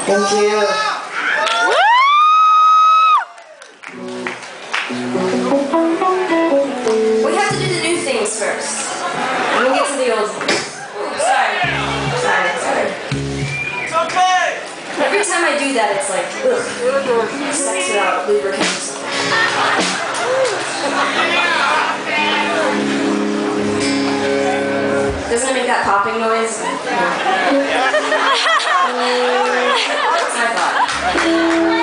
Thank you. We have to do the new things first. And we'll get to the old things. Sorry. It's okay! Every time I do that, it's like, ugh. Sex without lubricant or something. Doesn't it make that popping noise? That's my thought.